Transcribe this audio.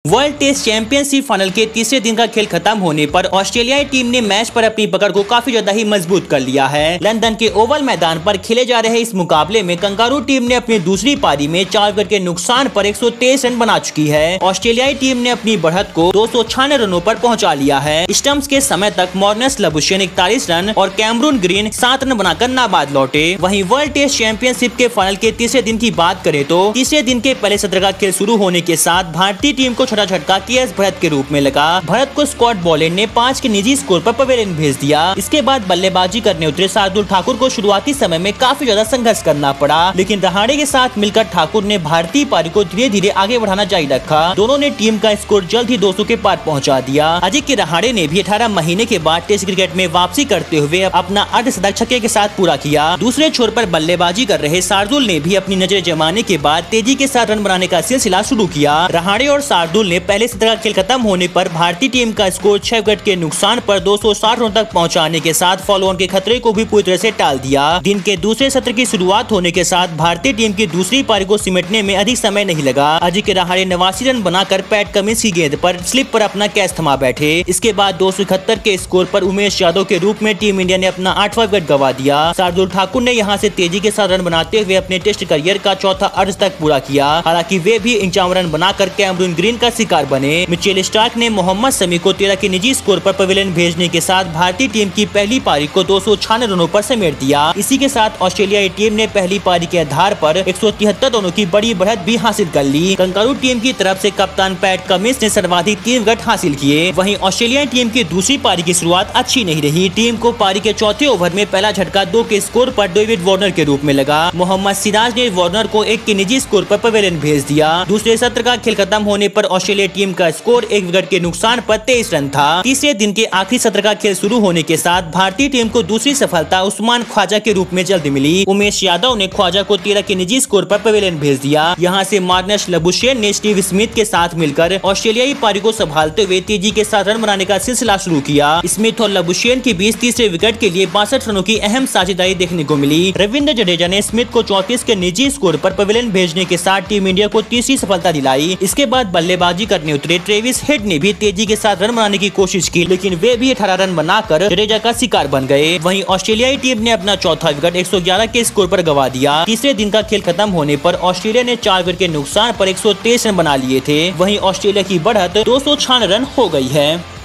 World Test championship final के तीसरे दिन का खेल खत्म होने पर ऑस्ट्रेलियाई टीम ने मैच पर अपनी पकड़ को काफी ज्यादा ही मजबूत कर लिया है। लंदन के ओवल मैदान पर खेले जा रहे इस मुकाबले में कंगारू टीम ने अपनी दूसरी पारी में 4 विकेट के नुकसान पर 123 रन बना चुकी है। ऑस्ट्रेलियाई टीम ने अपनी बढ़त को 296 रनों पर पहुंचा लिया है। स्टंप्स के समय तक मार्नस लबुशेन 41 रन और कैमरून ग्रीन 7 रन बनाकर नाबाद लौटे। वहीं वर्ल्ड टेस्ट चैंपियनशिप के फाइनल के तीसरे दिन की बात करें तो तीसरे दिन के पहले सत्र का खेल शुरू होने के साथ भारतीय टीम को छोटा झटका केएस भरत के रूप में लगा। भरत को स्कॉट बॉलैंड ने 5 के निजी स्कोर पर पवेलियन भेज दिया। इसके बाद बल्लेबाजी करने उतरे शार्दुल ठाकुर को शुरुआती समय में काफी ज्यादा संघर्ष करना पड़ा, लेकिन रहाणे के साथ मिलकर ठाकुर ने भारतीय पारी को धीरे धीरे आगे बढ़ाना जारी रखा। दोनों ने टीम का स्कोर जल्द ही 200 के पार पहुंचा दिया। अजिंक्य रहाणे ने भी 18 महीने के बाद टेस्ट क्रिकेट में वापसी करते हुए अपना अर्धशतक छक्के के साथ पूरा किया। दूसरे छोर पर बल्लेबाजी कर रहे शार्दुल ने भी अपनी नजरें जमाने के बाद तेजी के साथ रन बनाने का सिलसिला शुरू किया। रहाणे और शार्दुल ने पहले सत्र का खेल खत्म होने पर भारतीय टीम का स्कोर 6 विकेट के नुकसान पर 260 रनों तक पहुंचाने के साथ फॉलो ऑन के खतरे को भी पूरी तरह से टाल दिया। दिन के दूसरे सत्र की शुरुआत होने के साथ भारतीय टीम की दूसरी पारी को सिमटने में अधिक समय नहीं लगा। अजिंक्य रहाणे 89 रन बनाकर पैट कमिंस की गेंद पर स्लिप पर अपना कैच थमा बैठे। इसके बाद 271 के स्कोर पर उमेश यादव के रूप में टीम इंडिया ने अपना 8वां विकेट गंवा दिया। शार्दुल ठाकुर ने यहां से तेजी के साथ रन बनाते हुए अपने टेस्ट करियर का चौथा अर्धशतक पूरा किया। हालांकि वे भी 51 रन बनाकर कैमरून ग्रीन का शिकार बने। मिचेल स्टार्क ने मोहम्मद शमी को 13 के निजी स्कोर पर पवेलियन भेजने के साथ भारतीय टीम की पहली पारी को 296 रनों पर समेट दिया। इसी के साथ ऑस्ट्रेलियाई टीम ने पहली पारी के आधार पर 173 रनों की बड़ी बढ़त भी हासिल कर ली। कंगारू टीम की तरफ से कप्तान पैट कमिंस ने सर्वाधिक 3 विकेट हासिल किए। वहीं ऑस्ट्रेलियाई टीम की दूसरी पारी की शुरुआत अच्छी नहीं रही। टीम को पारी के चौथे ओवर में पहला झटका 2 के स्कोर पर डेविड वार्नर के रूप में लगा। मोहम्मद सिराज ने वार्नर को 1 के निजी स्कोर पर पवेलियन भेज दिया। दूसरे सत्र का खेल खत्म होने पर ऑस्ट्रेलिया टीम का स्कोर 1 विकेट के नुकसान पर 23 रन था। तीसरे दिन के आखिरी सत्र का खेल शुरू होने के साथ भारतीय टीम को दूसरी सफलता उस्मान ख्वाजा के रूप में जल्द मिली। उमेश यादव ने ख्वाजा को 13 के निजी स्कोर पर पवेलियन भेज दिया। यहां से मार्नस लबुशेन ने स्टीव स्मिथ के साथ मिलकर ऑस्ट्रेलियाई पारी को संभालते हुए तेजी के साथ रन बनाने का सिलसिला शुरू किया। स्मिथ और लबुशेन के बीच तीसरे विकेट के लिए 62 रनों की अहम साझेदारी देखने को मिली। रविंद्र जडेजा ने स्मिथ को 34 के निजी स्कोर पर पवेलियन भेजने के साथ टीम इंडिया को तीसरी सफलता दिलाई। इसके बाद बल्लेबाजी करने उतरे ट्रेविस हेड ने भी तेजी के साथ रन बनाने की कोशिश की, लेकिन वे भी 18 रन बनाकर जडेजा का शिकार बन गए। वहीं ऑस्ट्रेलियाई टीम ने अपना चौथा विकेट 111 के स्कोर पर गंवा दिया। तीसरे दिन का खेल खत्म होने पर ऑस्ट्रेलिया ने 4 विकेट के नुकसान पर 123 रन बना लिए थे। वहीं ऑस्ट्रेलिया की बढ़त 296 रन हो गई है।